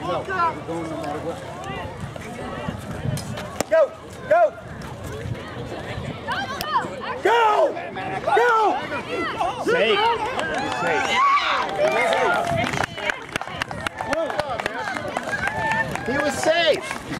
We're going no matter what. Go! Go! Go! Go! Safe. Safe. He was safe.